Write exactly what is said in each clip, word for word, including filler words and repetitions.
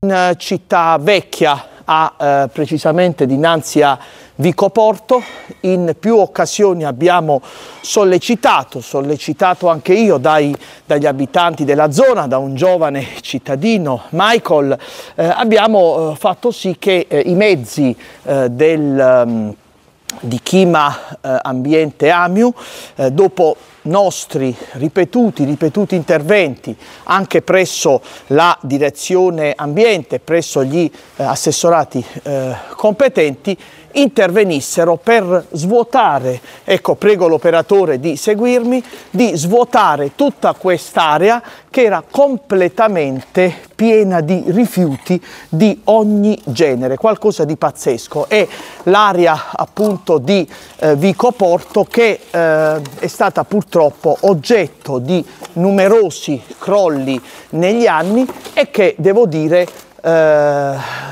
in città vecchia, a, eh, precisamente dinanzi a Vicoporto. In più occasioni abbiamo sollecitato, sollecitato anche io dai, dagli abitanti della zona, da un giovane cittadino, Michael, eh, abbiamo eh, fatto sì che eh, i mezzi eh, del, um, di Chima eh, Ambiente Amiu, eh, dopo nostri ripetuti, ripetuti interventi anche presso la direzione ambiente, presso gli eh, assessorati eh, competenti, intervenissero per svuotare, ecco, prego l'operatore di seguirmi, di svuotare tutta quest'area che era completamente piena di rifiuti di ogni genere, qualcosa di pazzesco. È l'area appunto di eh, Vicoporto che eh, è stata purtroppo oggetto di numerosi crolli negli anni e che, devo dire, eh,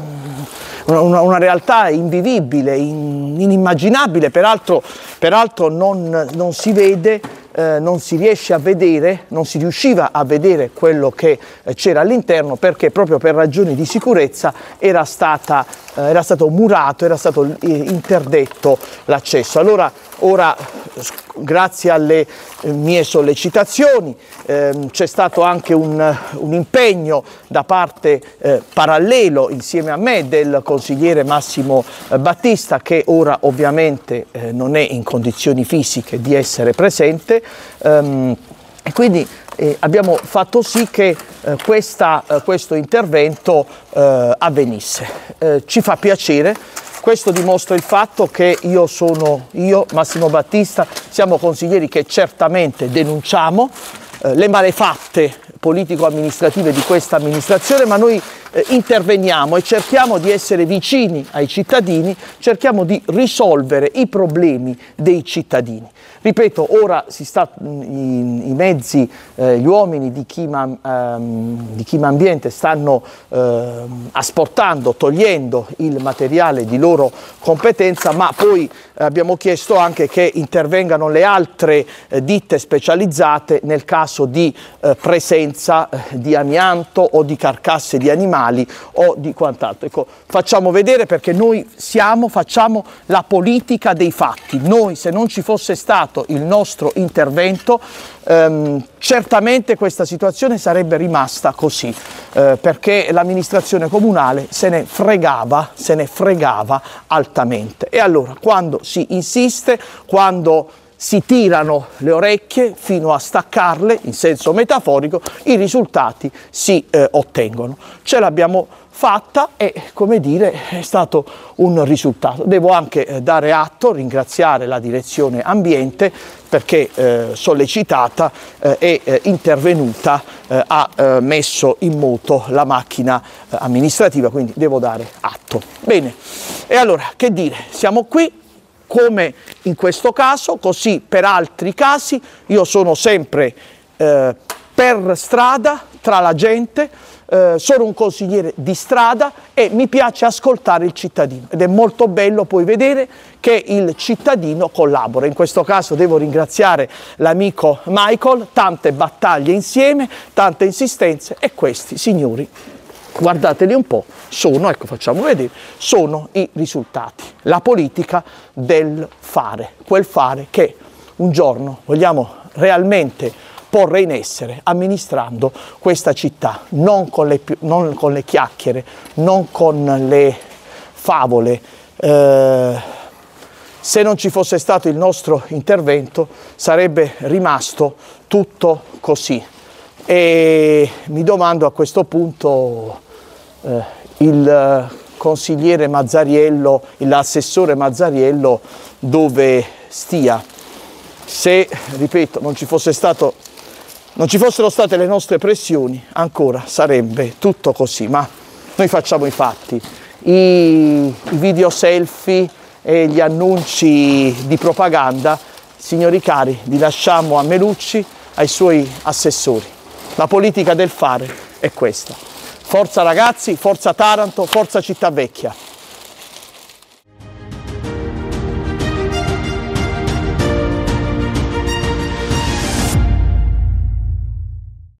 Una, una realtà invivibile, in, inimmaginabile, peraltro, peraltro non, non si vede, eh, non si riesce a vedere, non si riusciva a vedere quello che eh, c'era all'interno, perché proprio per ragioni di sicurezza era, stata, eh, era stato murato, era stato eh, interdetto l'accesso. Allora, ora, grazie alle mie sollecitazioni, eh, c'è stato anche un, un impegno da parte eh, parallelo insieme a me del consigliere Massimo eh, Battista, che ora ovviamente eh, non è in condizioni fisiche di essere presente, ehm, e quindi eh, abbiamo fatto sì che eh, questa, eh, questo intervento eh, avvenisse. Eh, ci fa piacere. Questo dimostra il fatto che io sono, io, Massimo Battista, siamo consiglieri che certamente denunciamo eh, le malefatte politico-amministrative di questa amministrazione, ma noi eh, interveniamo e cerchiamo di essere vicini ai cittadini, cerchiamo di risolvere i problemi dei cittadini. Ripeto, ora si sta, i, i mezzi, eh, gli uomini di Chima, ehm, di Chima Ambiente stanno eh, asportando, togliendo il materiale di loro competenza, ma poi eh, abbiamo chiesto anche che intervengano le altre eh, ditte specializzate nel caso di eh, presenza eh, di amianto o di carcasse di animali o di quant'altro. Ecco, facciamo vedere, perché noi siamo, facciamo la politica dei fatti. Noi, se non ci fosse stato il nostro intervento, ehm, certamente questa situazione sarebbe rimasta così, eh, perché l'amministrazione comunale se ne fregava, se ne fregava altamente. E allora, quando si insiste, quando si tirano le orecchie fino a staccarle, in senso metaforico, i risultati si eh, ottengono. Ce l'abbiamo fatta e, come dire, è stato un risultato. Devo anche eh, dare atto, ringraziare la direzione ambiente, perché eh, sollecitata eh, è eh, intervenuta, eh, ha eh, messo in moto la macchina eh, amministrativa, quindi devo dare atto. Bene, e allora che dire, siamo qui. Come in questo caso, così per altri casi, io sono sempre eh, per strada, tra la gente, eh, sono un consigliere di strada e mi piace ascoltare il cittadino, ed è molto bello poi vedere che il cittadino collabora. In questo caso devo ringraziare l'amico Michael, tante battaglie insieme, tante insistenze, e questi signori, guardateli un po', sono, ecco, facciamo vedere, sono i risultati, la politica del fare, quel fare che un giorno vogliamo realmente porre in essere amministrando questa città, non con le, non con le chiacchiere, non con le favole. Eh, se non ci fosse stato il nostro intervento sarebbe rimasto tutto così. E mi domando a questo punto eh, il consigliere Mazzariello, l'assessore Mazzariello dove stia. Se, ripeto, non ci fosse stato, non ci fossero state le nostre pressioni, ancora sarebbe tutto così, ma noi facciamo i fatti. I, i video selfie e gli annunci di propaganda, signori cari, li lasciamo a Melucci, ai suoi assessori. La politica del fare è questa. Forza ragazzi, forza Taranto, forza Città Vecchia.